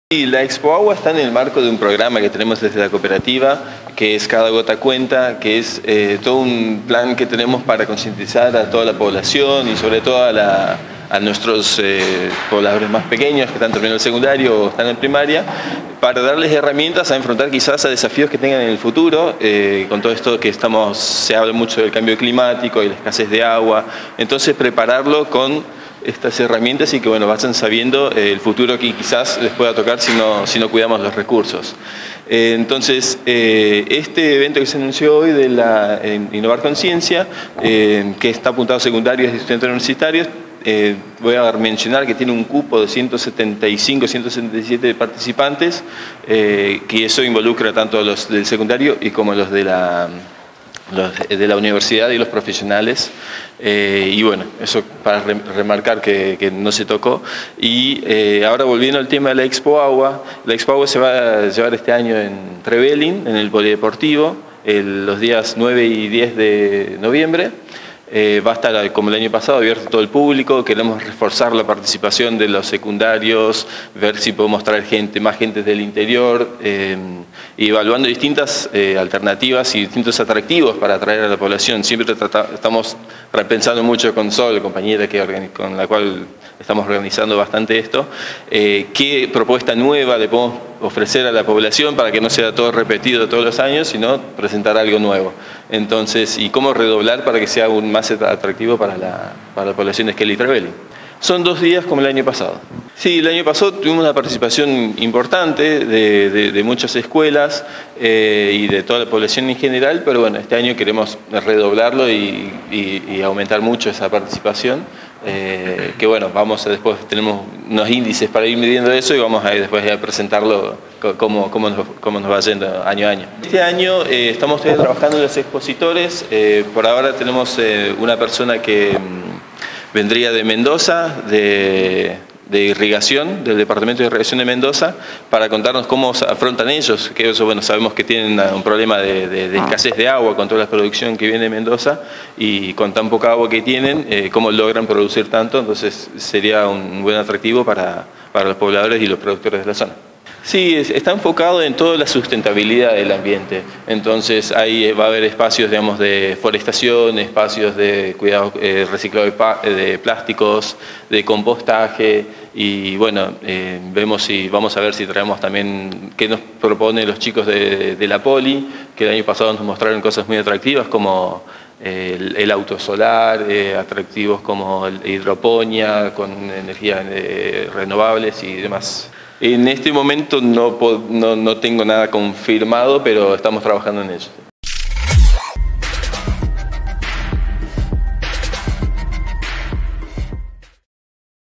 Y la Expo Agua está en el marco de un programa que tenemos desde la cooperativa, que es Cada Gota Cuenta, que es todo un plan que tenemos para concientizar a toda la población y sobre todo a nuestros pobladores más pequeños que están terminando el secundario o están en primaria, para darles herramientas a enfrentar quizás a desafíos que tengan en el futuro, con todo esto que se habla mucho del cambio climático y la escasez de agua, entonces prepararlo con estas herramientas y que bueno, vayan sabiendo el futuro que quizás les pueda tocar si no cuidamos los recursos. Entonces, este evento que se anunció hoy de Innovar Conciencia, que está apuntado a secundarios y estudiantes universitarios, voy a mencionar que tiene un cupo de 175, 177 participantes, que eso involucra tanto a los del secundario y como a los de la universidad y los profesionales, y bueno, eso para remarcar que no se tocó. Y ahora volviendo al tema de la Expo Agua, la Expo Agua se va a llevar este año en Trevelin, en el Polideportivo, los días 9 y 10 de noviembre. Va a estar, como el año pasado, abierto a todo el público. Queremos reforzar la participación de los secundarios, ver si podemos traer más gente del interior, y evaluando distintas alternativas y distintos atractivos para atraer a la población. Siempre estamos repensando mucho con Sol, compañera con la cual estamos organizando bastante esto, qué propuesta nueva le podemos ofrecer a la población para que no sea todo repetido todos los años, sino presentar algo nuevo. Entonces, y cómo redoblar para que sea aún más atractivo para la población de Esquel y Trevelin. Son 2 días como el año pasado. Sí, el año pasado tuvimos una participación importante de muchas escuelas y de toda la población en general, pero bueno, este año queremos redoblarlo y aumentar mucho esa participación. Que bueno, después tenemos unos índices para ir midiendo eso y vamos a ir después a presentarlo cómo nos va yendo año a año. Este año estamos todavía trabajando en los expositores. Por ahora tenemos una persona que vendría de Mendoza, de irrigación, del Departamento de Irrigación de Mendoza, para contarnos cómo afrontan ellos, que eso, bueno, sabemos que tienen un problema de escasez de agua con toda la producción que viene de Mendoza y con tan poca agua que tienen, cómo logran producir tanto. Entonces sería un buen atractivo para los pobladores y los productores de la zona. Sí, está enfocado en toda la sustentabilidad del ambiente. Entonces ahí va a haber espacios, digamos, de forestación, espacios de cuidado, reciclado de plásticos, de compostaje, y bueno, vamos a ver si traemos también qué nos proponen los chicos de la Poli, que el año pasado nos mostraron cosas muy atractivas como el auto solar, atractivos como hidroponía con energías renovables y demás. En este momento no tengo nada confirmado, pero estamos trabajando en ello.